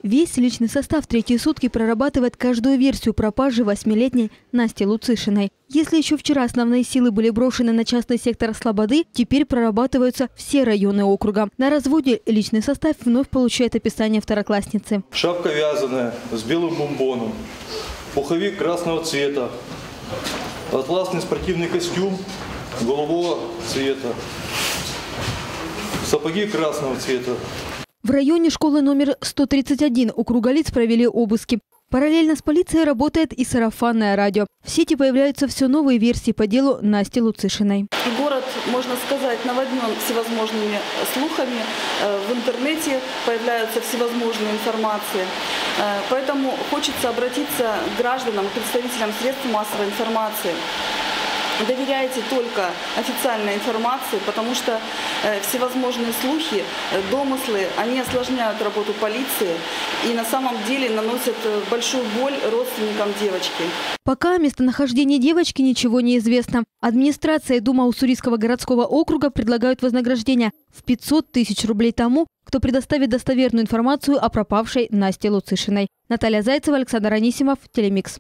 Весь личный состав третьи сутки прорабатывает каждую версию пропажи 8-летней Насти Луцишиной. Если еще вчера основные силы были брошены на частный сектор Слободы, теперь прорабатываются все районы округа. На разводе личный состав вновь получает описание второклассницы. Шапка вязаная с белым бомбоном, пуховик красного цвета, атласный спортивный костюм голубого цвета, сапоги красного цвета. В районе школы номер 131 у Круголиц провели обыски. Параллельно с полицией работает и сарафанное радио. В сети появляются все новые версии по делу Насти Луцишиной. Город, можно сказать, наводнен всевозможными слухами. В интернете появляются всевозможные информации. Поэтому хочется обратиться к гражданам, к представителям средств массовой информации. Доверяйте только официальной информации, потому что всевозможные слухи, домыслы, они осложняют работу полиции и на самом деле наносят большую боль родственникам девочки. Пока о местонахождении девочки ничего не известно. Администрация и Дума Уссурийского городского округа предлагают вознаграждение в 500 тысяч рублей тому, кто предоставит достоверную информацию о пропавшей Насте Луцишиной. Наталья Зайцева, Александр Анисимов, Телемикс.